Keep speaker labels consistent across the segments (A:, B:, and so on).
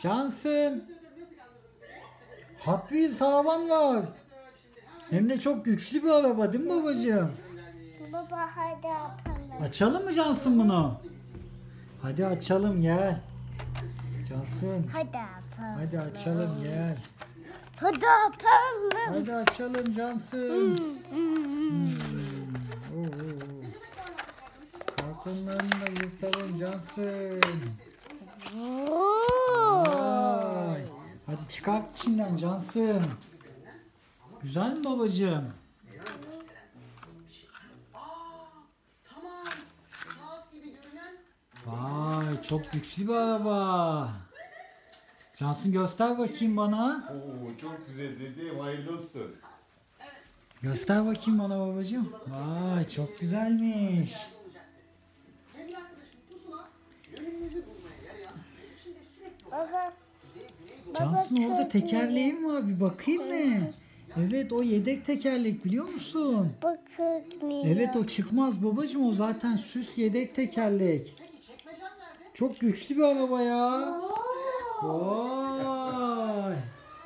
A: Cansın. Hot Wheels araban var. Hem de çok güçlü bir araba değil mi babacığım?
B: Baba hadi atalım.
A: Açalım mı Cansın bunu? Hadi açalım gel. Cansın.
B: Hadi atalım.
A: Hadi açalım gel.
B: Hadi atalım.
A: Hadi açalım Cansın. Oo, oo, oo. Kartonlarını da yırtalım Cansın. Vay. Hadi çıkart içinden Cansın. Güzel mi babacığım? Vay çok güçlü bir araba. Cansın göster bakayım bana.
C: Oo çok güzel dedi. Hayırlı olsun.
A: Göster bakayım bana babacığım. Vay çok güzelmiş.
B: Baba.
A: Cansın orada tekerleğim var bir bakayım mı? Evet o yedek tekerlek biliyor musun?
B: Bakın.
A: Evet o çıkmaz babacığım o zaten süs yedek tekerlek. Çok güçlü bir araba ya. Vay.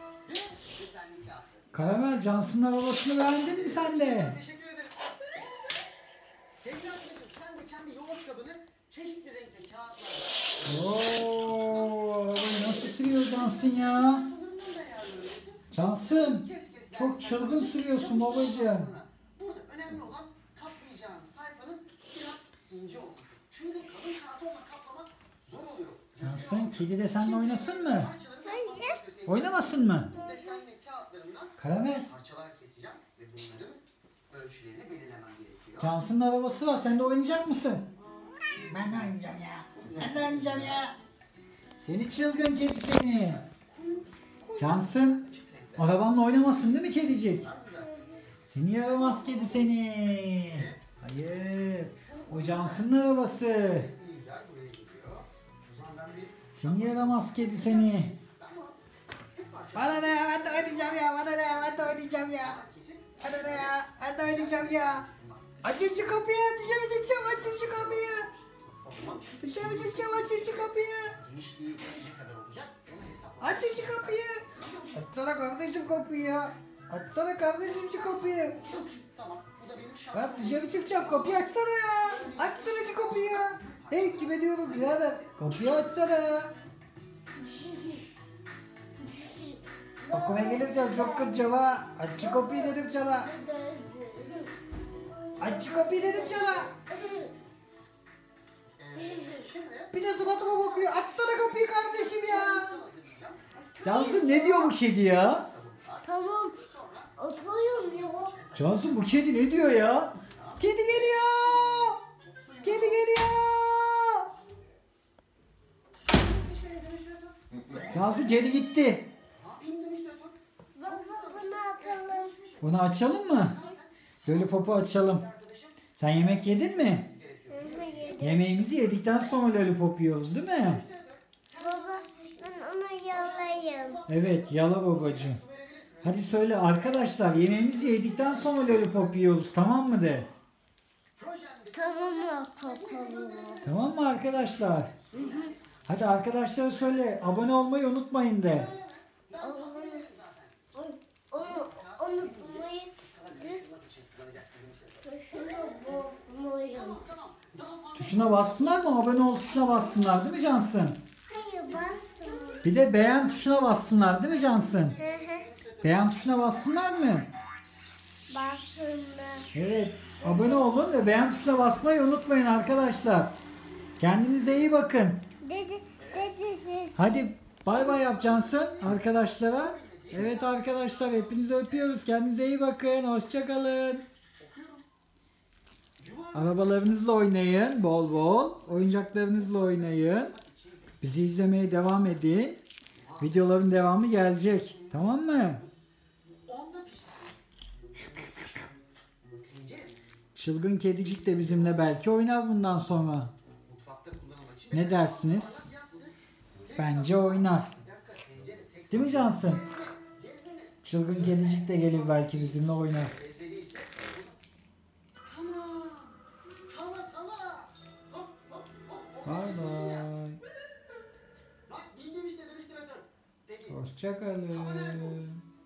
A: Karamel Cansın'ın arabasını beğendin mi sen de?
D: Teşekkür ederim. Sevgili arkadaşım sen de kendi yoğurt kabını çeşitli renkli kağıtlarla
A: Oo, arabayı nasıl sürüyor Cansın ya?
D: bunlarından da ayarlanabilirsin.
A: Cansın çok çılgın sürüyorsun babacığım.
D: Burada önemli olan kaplayacağın sayfanın biraz ince olması. Çünkü kalın kartonla kaplamak zor oluyor.
A: Cansın kedi de seninle oynasın mı?
D: Parçaları katlamak başka sevgili
A: Oynamasın mı?
D: bu desenli kağıtlarından
A: Karamel.
D: parçalar keseceğim ve bunların ölçülerini belirlemem gerekiyor.
A: Cansın'ın arabası var sen de oynayacak mısın? Ben de oynayacağım ya. Ben de oynayacağım ya. Seni çılgın kedi seni. Cansın arabanla oynamasın değil mi kedicik? Seni yaramaz kedi seni. Hayır. O Cansın'ın arabası. Seni yaramaz kedi seni. Bana ne ya ben de oynayacağım ya. Bana ne ya ben de oynayacağım ya. Bana ne ya ben de oynayacağım ya. Açın şu kapıyı dışarı çıkacağım açın şu kapıyı. Dışarı çıkacağım açın şu kapıyı.
D: Genişliği ne kadar olacak onu hesapla.
A: Açın şu kapıyı. Açsana kardeşim kapıyı ya. Açsana kardeşim şu kapıyı.
D: Tamam bu da benim şartım.
A: Ben dışarı çıkacağım kapıyı açsana ya. Açsana şu kapıyı ya. Hey kime diyorum birader. Kapıyı açsana ya. Okula gelirken çok kızacağım ha. Aç şu kapıyı dedim sana. Aç şu kapıyı dedim sana. Bir de suratıma bakıyor. Açsana kapıyı kardeşim ya. Cansın ne diyor bu kedi ya?
B: Tamam. Atıyorum ya.
A: Cansın bu kedi ne diyor ya? Kedi geliyor. Kedi geliyor. Cansın kedi gitti.
B: Baba bunu atalım.
A: Bunu açalım mı? Lollipopu açalım. Sen yemek yedin mi? Yemeğimizi yedikten sonra lollipop yiyoruz değil mi?
B: Baba ben onu yalayayım.
A: Evet yala babacığım. Hadi söyle arkadaşlar yemeğimizi yedikten sonra lollipop yiyoruz tamam mı de?
B: Tamam atalım.
A: Tamam mı arkadaşlar? Hadi arkadaşlara söyle abone olmayı unutmayın de.
B: Onu unutmayın. Şunu bozmayın.
A: Tuşuna bassınlar mı? Abone ol tuşuna bassınlar değil mi Cansın?
B: Hayır bastım.
A: Bir de beğen tuşuna bassınlar değil mi Cansın?
B: Hı hı.
A: Beğen tuşuna bassınlar mı?
B: Bastımlar.
A: Evet. Abone olun ve beğen tuşuna basmayı unutmayın arkadaşlar. Kendinize iyi bakın.
B: Dedi siz.
A: Hadi bay bay yap Cansın arkadaşlara. Evet arkadaşlar hepinizi öpüyoruz. Kendinize iyi bakın. Hoşça kalın. Arabalarınızla oynayın bol bol. Oyuncaklarınızla oynayın. Bizi izlemeye devam edin. Videoların devamı gelecek. Tamam mı? Çılgın kedicik de bizimle belki oynar bundan sonra. Ne dersiniz? Bence oynar. Değil mi Cansın? Çılgın kedicik de gelir belki bizimle oynar. Bay bay.
D: Bak bildiğim işte dönüştüratör.
A: Hoşçakalın.